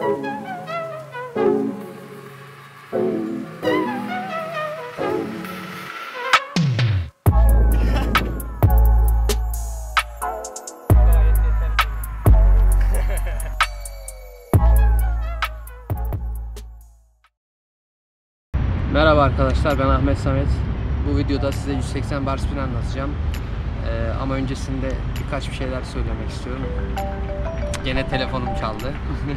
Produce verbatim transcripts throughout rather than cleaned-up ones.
Merhaba arkadaşlar, ben Ahmet Samet. Bu videoda size yüz seksen bar spin anlatacağım. Ee, ama öncesinde birkaç bir şeyler söylemek istiyorum. Gene telefonum çaldı.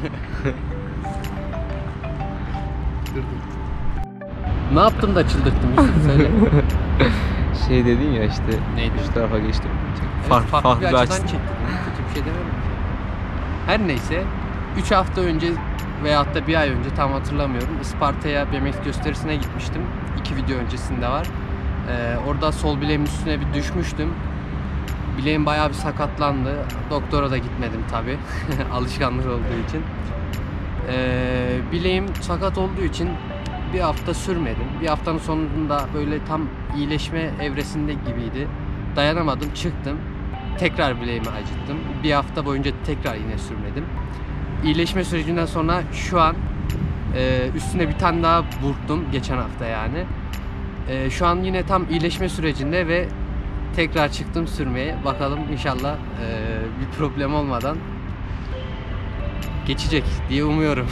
Ne yaptım da çıldırttım Yusuf, söyle. Şey dedin ya işte, neydi? Şu tarafa geçtim. Evet, Fark, farklı, farklı bir açıdan açtım. çektim. Kötü bir şey demedim. Her neyse, üç hafta önce veyahut da bir ay önce, tam hatırlamıyorum, Isparta'ya B M X gösterisine gitmiştim. iki video öncesinde var. Ee, orada sol bileğimin üstüne bir düşmüştüm. Bileğim bayağı bir sakatlandı. Doktora da gitmedim tabi. Alışkanlık olduğu için. Ee, bileğim sakat olduğu için bir hafta sürmedim. Bir haftanın sonunda böyle tam iyileşme evresinde gibiydi. Dayanamadım, çıktım. Tekrar bileğimi acıttım. Bir hafta boyunca tekrar yine sürmedim. İyileşme sürecinden sonra şu an e, üstüne bir tane daha burktum geçen hafta yani. E, şu an yine tam iyileşme sürecinde ve tekrar çıktım sürmeye. Bakalım inşallah e, bir problem olmadan geçecek diye umuyorum.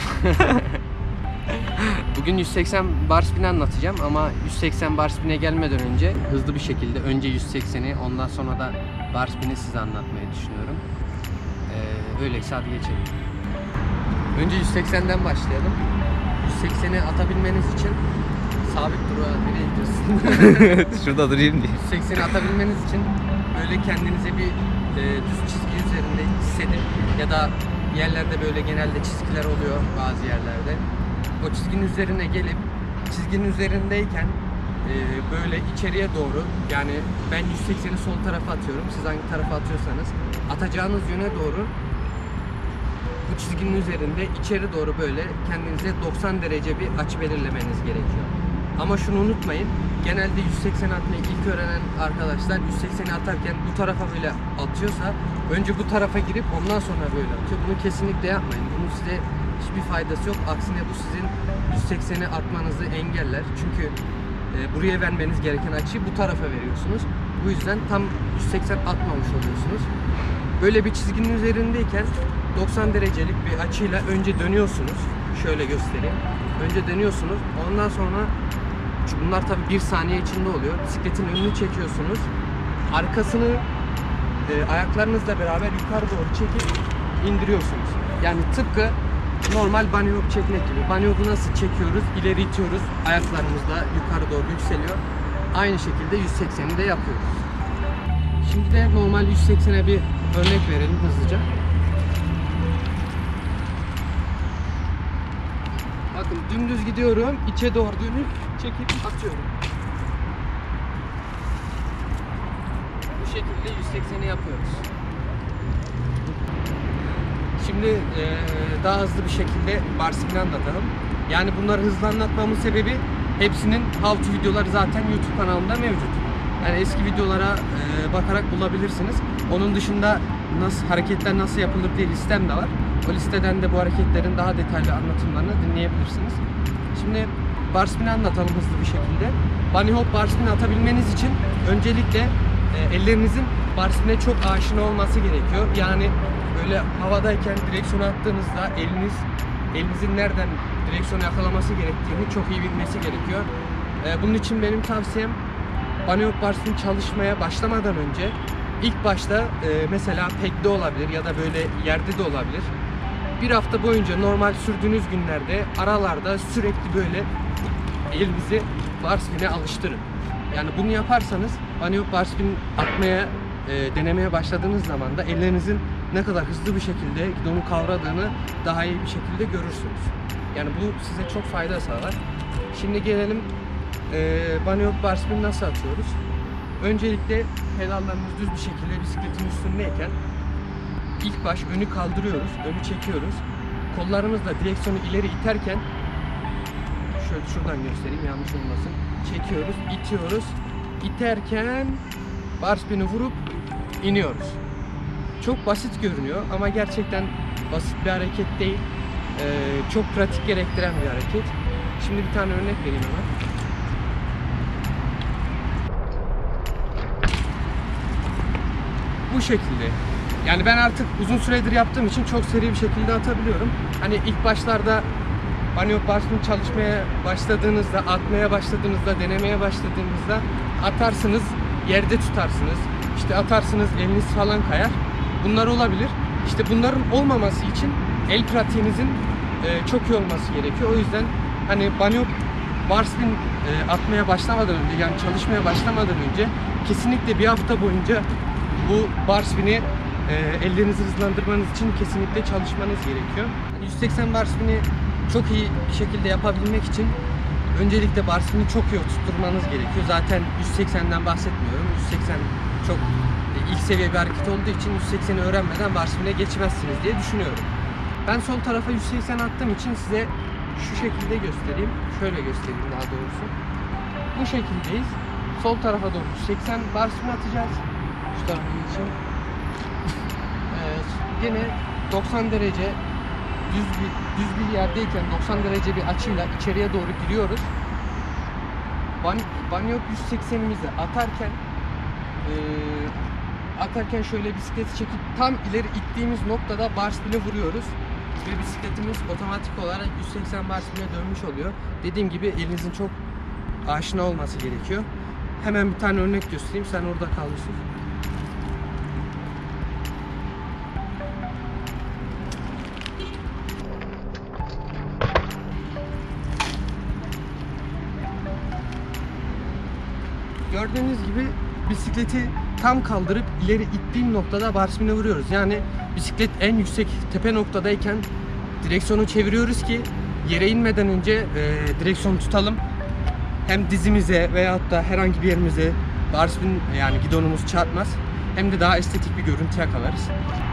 Bugün yüz seksen bar spin anlatacağım ama yüz seksen bar spin'e gelmeden önce hızlı bir şekilde önce yüz sekseni, ondan sonra da bar spin'i size anlatmayı düşünüyorum. E, öyleyse hadi geçelim. Önce yüz seksenden başlayalım. yüz sekseni atabilmeniz için sabit dura nereye gidiyorsun? Şurada durayım diye. yüz sekseni atabilmeniz için böyle kendinize bir e, düz çizgi üzerinde hissedin ya da yerlerde böyle genelde çizgiler oluyor bazı yerlerde. O çizginin üzerine gelip çizginin üzerindeyken e, böyle içeriye doğru, yani ben yüz sekseni sol tarafa atıyorum. Siz hangi tarafa atıyorsanız atacağınız yöne doğru bu çizginin üzerinde içeri doğru böyle kendinize doksan derece bir açı belirlemeniz gerekiyor. Ama şunu unutmayın, genelde yüz seksen atmayı ilk öğrenen arkadaşlar yüz sekseni atarken bu tarafa böyle atıyorsa önce bu tarafa girip ondan sonra böyle atıyor. Bunu kesinlikle yapmayın. Bunun size hiçbir faydası yok. Aksine bu sizin yüz sekseni atmanızı engeller. Çünkü e, buraya vermeniz gereken açıyı bu tarafa veriyorsunuz. Bu yüzden tam yüz seksen atmamış oluyorsunuz. Böyle bir çizginin üzerindeyken doksan derecelik bir açıyla önce dönüyorsunuz. Şöyle göstereyim. Önce dönüyorsunuz. Ondan sonra bunlar tabi bir saniye içinde oluyor. Bisikletin önünü çekiyorsunuz. Arkasını e, ayaklarınızla beraber yukarı doğru çekip indiriyorsunuz. Yani tıpkı normal bunny hop çekmek gibi. Bunny hop'u nasıl çekiyoruz? İleri itiyoruz. Ayaklarımızla yukarı doğru yükseliyor. Aynı şekilde yüz sekseni de yapıyoruz. Şimdi de normal yüz seksene bir örnek verelim hızlıca. Bakın dümdüz gidiyorum, içe doğru dönüp çekip atıyorum. Bu şekilde yüz sekseni yapıyoruz. Şimdi ee, daha hızlı bir şekilde bar spin'i anlatalım. Yani bunları hızlı anlatmamın sebebi hepsinin how to videoları zaten YouTube kanalımda mevcut. Yani eski videolara e, bakarak bulabilirsiniz. Onun dışında nasıl hareketler nasıl yapılır diye listem de var. O listeden de bu hareketlerin daha detaylı anlatımlarını dinleyebilirsiniz. Şimdi bar spin'i anlatalım hızlı bir şekilde. Bunny hop bar spin'i atabilmeniz için öncelikle e, ellerinizin bar spin'e çok aşina olması gerekiyor. Yani böyle havadayken direksiyonu attığınızda eliniz elinizin nereden direksiyonu yakalaması gerektiğini çok iyi bilmesi gerekiyor. E, bunun için benim tavsiyem, bunny hop bar spin çalışmaya başlamadan önce ilk başta e, mesela pekde olabilir ya da böyle yerde de olabilir. Bir hafta boyunca normal sürdüğünüz günlerde aralarda sürekli böyle elinizi bar spin'e alıştırın. Yani bunu yaparsanız bunny hop bar spin atmaya e, denemeye başladığınız zaman da ellerinizin ne kadar hızlı bir şekilde gidonu kavradığını daha iyi bir şekilde görürsünüz. Yani bu size çok fayda sağlar. Şimdi gelelim e, bunny hop bar spin nasıl atıyoruz? Öncelikle pedallarımız düz bir şekilde bisikletin üstündeyken ilk baş önü kaldırıyoruz, önü çekiyoruz. Kollarımızla direksiyonu ileri iterken, şöyle şuradan göstereyim yanlış olmasın, çekiyoruz, itiyoruz. İterken bar spin'i vurup iniyoruz. Çok basit görünüyor ama gerçekten basit bir hareket değil. e, çok pratik gerektiren bir hareket. Şimdi bir tane örnek vereyim hemen. Bu şekilde. Yani ben artık uzun süredir yaptığım için çok seri bir şekilde atabiliyorum. Hani ilk başlarda Banyo Barspin çalışmaya başladığınızda, atmaya başladığınızda, denemeye başladığınızda atarsınız, yerde tutarsınız. İşte atarsınız, eliniz falan kayar. Bunlar olabilir. İşte bunların olmaması için el pratiğinizin e, çok iyi olması gerekiyor. O yüzden hani Banyo Barspin e, atmaya başlamadan önce, yani çalışmaya başlamadan önce kesinlikle bir hafta boyunca bu bar spin'i e, ellerinizi hızlandırmanız için kesinlikle çalışmanız gerekiyor. yüz seksen bar spin'i çok iyi bir şekilde yapabilmek için öncelikle bar spin'i çok iyi oturtmanız gerekiyor. Zaten yüz seksenden bahsetmiyorum. yüz seksen çok e, ilk seviye bir hareket olduğu için yüz sekseni öğrenmeden bar spin'e geçmezsiniz diye düşünüyorum. Ben sol tarafa yüz seksen attığım için size şu şekilde göstereyim. Şöyle göstereyim daha doğrusu. Bu şekildeyiz. Sol tarafa doğru yüz seksen bar spin atacağız. Şu tarafa geçeyim. Evet, yine doksan derece düz bir, düz bir yerdeyken doksan derece bir açıyla içeriye doğru giriyoruz. Ban, banyo yüz seksenimizi atarken e, atarken şöyle bisikleti çekip tam ileri ittiğimiz noktada bar spin'e vuruyoruz. Ve bisikletimiz otomatik olarak yüz seksen bar spin'e dönmüş oluyor. Dediğim gibi elinizin çok aşina olması gerekiyor. Hemen bir tane örnek göstereyim. Sen orada kal Yusuf. Gördüğünüz gibi bisikleti tam kaldırıp ileri ittiğim noktada bar spin'e vuruyoruz. Yani bisiklet en yüksek tepe noktadayken direksiyonu çeviriyoruz ki yere inmeden önce e, direksiyonu tutalım. Hem dizimize veyahut da herhangi bir yerimize bar spin, yani gidonumuz çarpmaz. Hem de daha estetik bir görüntü yakalarız.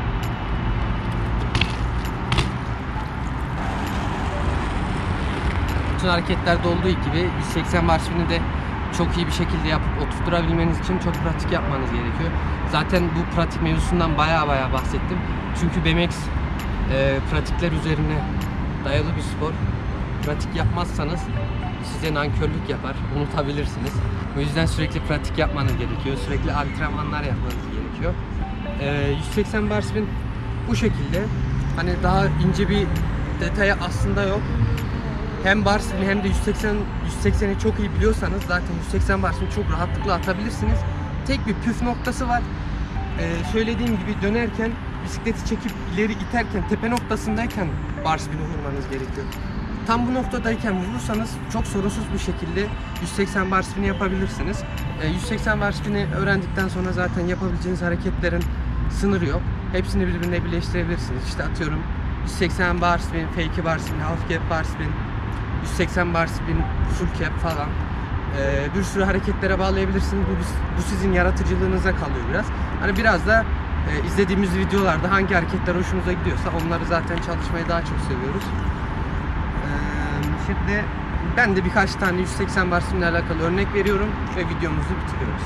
Bütün hareketlerde olduğu gibi yüz seksen bar spin'i de çok iyi bir şekilde yapıp oturtturabilmeniz için çok pratik yapmanız gerekiyor. Zaten bu pratik mevzusundan baya baya bahsettim. Çünkü B M X e, pratikler üzerine dayalı bir spor. Pratik yapmazsanız size nankörlük yapar, unutabilirsiniz. O yüzden sürekli pratik yapmanız gerekiyor. Sürekli antrenmanlar yapmanız gerekiyor. E, yüz seksen bar spin bu şekilde. Hani daha ince bir detaya aslında yok. Hem bar spin hem de yüz seksen yüz sekseni çok iyi biliyorsanız zaten yüz seksen bar spin çok rahatlıkla atabilirsiniz. Tek bir püf noktası var. Ee, söylediğim gibi dönerken bisikleti çekip ileri iterken tepe noktasındayken bar spin'i vurmanız gerekiyor. Tam bu noktadayken vurursanız çok sorunsuz bir şekilde yüz seksen bar spin'i yapabilirsiniz. Ee, yüz seksen bar spin'i öğrendikten sonra zaten yapabileceğiniz hareketlerin sınırı yok. Hepsini birbirine birleştirebilirsiniz. İşte atıyorum yüz seksen bar spin, fake bar spin, half cap bar spin, yüz seksen bar spin, full cap falan. Ee, bir sürü hareketlere bağlayabilirsiniz. Bu, bu sizin yaratıcılığınıza kalıyor biraz. Hani biraz da e, izlediğimiz videolarda hangi hareketler hoşunuza gidiyorsa onları zaten çalışmayı daha çok seviyoruz. Ee, şimdi ben de birkaç tane yüz seksen bar spin ile alakalı örnek veriyorum ve videomuzu bitiriyoruz.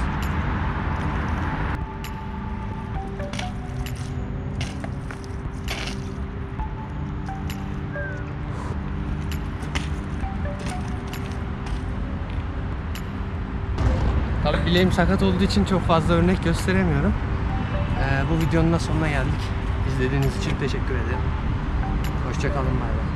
Tabii bileğim sakat olduğu için çok fazla örnek gösteremiyorum. Ee, bu videonun da sonuna geldik. İzlediğiniz için teşekkür ederim. Hoşça kalın, bay bay.